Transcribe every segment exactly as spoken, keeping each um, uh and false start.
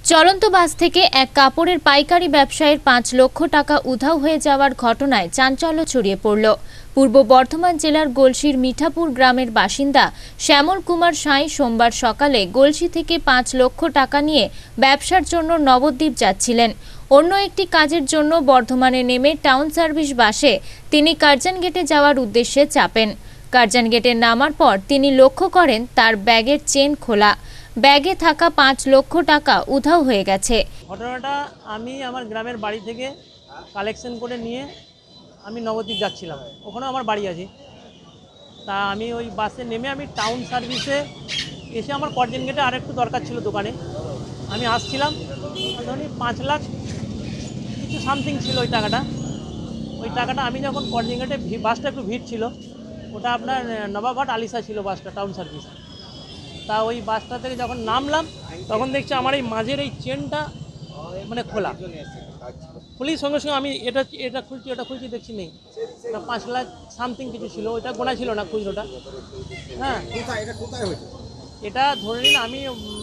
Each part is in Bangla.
চলন্ত বাস থেকে এক কাপড়ের পাইকারি ব্যবসায়ীর পাঁচ লক্ষ টাকা উধাও হয়ে যাওয়ার ঘটনায় চাঞ্চল্য ছড়িয়ে পড়ল। পূর্ব বর্ধমান জেলার গলসির মিঠাপুর গ্রামের বাসিন্দা শ্যামল কুমার সাঁই সোমবার সকালে গলসি থেকে পাঁচ লক্ষ টাকা নিয়ে ব্যবসার জন্য নবদ্বীপ যাচ্ছিলেন। অন্য একটি কাজের জন্য বর্ধমানে নেমে টাউন সার্ভিস বাসে তিনি কার্জন গেটে যাওয়ার উদ্দেশ্যে চাপেন। কার্জন গেটে নামার পর তিনি লক্ষ্য করেন তার ব্যাগের চেন খোলা, ব্যাগে থাকা পাঁচ লক্ষ টাকা উধাও হয়ে গেছে। ঘটনাটা আমি আমার গ্রামের বাড়ি থেকে কালেকশন করে নিয়ে আমি নবদ্বীপ যাচ্ছিলাম, ওখানেও আমার বাড়ি আছে। তা আমি ওই বাসে নেমে আমি টাউন সার্ভিসে এসে আমার কার্জন গেটে আর একটু দরকার ছিল দোকানে, আমি আসছিলাম। ধরুন পাঁচ লাখ কিছু সামথিং ছিল ওই টাকাটা। ওই টাকাটা আমি যখন কার্জন গেটে বাসটা একটু ভিড় ছিল, ওটা আপনার নবাবহাট আলিশা ছিল বাসটা, টাউন সার্ভিস। তা ওই বাসটা থেকে যখন নামলাম তখন দেখছি আমার এই মাঝের এই চেনটা মানে খোলা। খুলির সঙ্গে সঙ্গে আমি এটা এটা খুলছি এটা খুলছি দেখছি নেই। এটা পাঁচ লাখ সামথিং কিছু ছিল, ওইটা গোনা ছিল না খুচরোটা। হ্যাঁ, এটা ধরে নিন আমি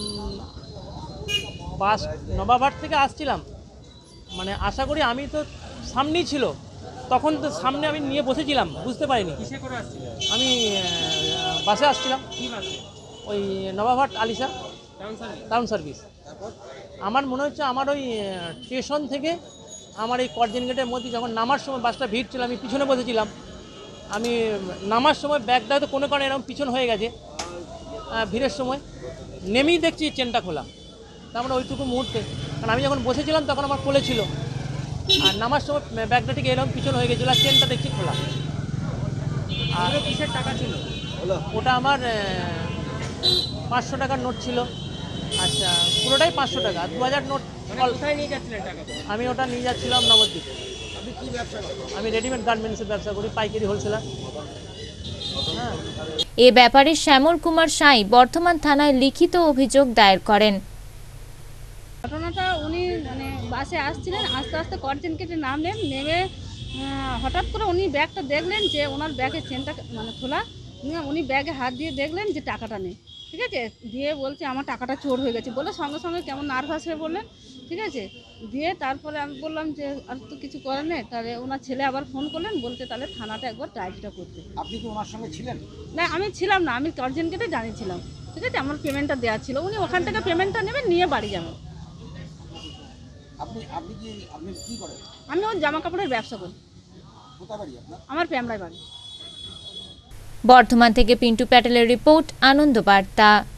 বাস নবাবহাট থেকে আসছিলাম, মানে আশা করি আমি তো সামনেই ছিল, তখন তো সামনে আমি নিয়ে বসেছিলাম, বুঝতে পারিনি। আমি বাসে আসছিলাম, ওই নবাবহাট আলিশা টাউন সার্ভিস। আমার মনে হচ্ছে আমার ওই স্টেশন থেকে আমার এই কার্জন গেটের মধ্যে যখন নামার সময় বাসটা ভিড় ছিল, আমি পিছনে বসেছিলাম। আমি নামার সময় ব্যাগটা হয়তো কোনো কারণে এরকম পিছন হয়ে গেছে ভিড়ের সময়, নেমেই দেখছি চেনটা খোলা। তার মানে ওইটুকু মুহূর্তে, কারণ আমি যখন বসেছিলাম তখন আমার কোলে ছিল, আর নামার সময় ব্যাগটা থেকে এরকম পিছন হয়ে গেছিলো, আর চেনটা দেখছি খোলা। আর কিসের টাকা ছিল ওটা? আমার পাঁচশো টাকার নোট ছিল। আচ্ছা, পুরোটাই পাঁচশো টাকা, দু হাজার নোট। নিয়ে যাচ্ছিলেন টাকা? আমি ওটা নিয়ে যাচ্ছিলাম নবদ্বীপ। আপনি কি ব্যবসা করেন? আমি রেডিমেড গার্মেন্টসের ব্যবসা করি, পাইকারি হোলসেলার। হ্যাঁ, এ ব্যাপারে শ্যামল কুমার সাঁই বর্ধমান থানায় লিখিত অভিযোগ দায়ের করেন। ঘটনাটা উনি মানে বাসে আসছিলেন, আস্তে আস্তে কার্জন গেটে নামলেন, নেমে হঠাৎ করে উনি ব্যাগটা দেখলেন যে ওনার ব্যাগের চেনটা মানে খোলা। উনি ব্যাগে হাত দিয়ে দেখলেন যে টাকাটা নেই, ঠিক আছে। দিয়ে বলছে আমার টাকাটা চোর হয়ে গেছে বলে সঙ্গে সঙ্গে কেমন নার্ভাস হয়ে বললেন, ঠিক আছে। দিয়ে তারপরে আমি বললাম যে আর তো কিছু করার নেই। তাহলে ওনার ছেলে আবার ফোন করলেন, বলতে তাহলে থানাটা একবার ডায়েরিটা করতে। আপনি কি ওনার সঙ্গে ছিলেন? না, আমি ছিলাম না, আমি কার্জন গেটে জানিয়েছিলাম, ঠিক আছে। আমার পেমেন্টটা দেওয়া ছিল, উনি ওখান থেকে পেমেন্টটা নেবেন, নিয়ে বাড়ি যাবেন। আপনি আপনি কি আপনি কি করেন? আমি ওই জামা কাপড়ের ব্যবসা করি। কোথায় বাড়ি আপনার? আমার প্যামরায় বাড়ি। বর্ধমান থেকে পিন্টু প্যাটেলের রিপোর্ট, আনন্দ বার্তা।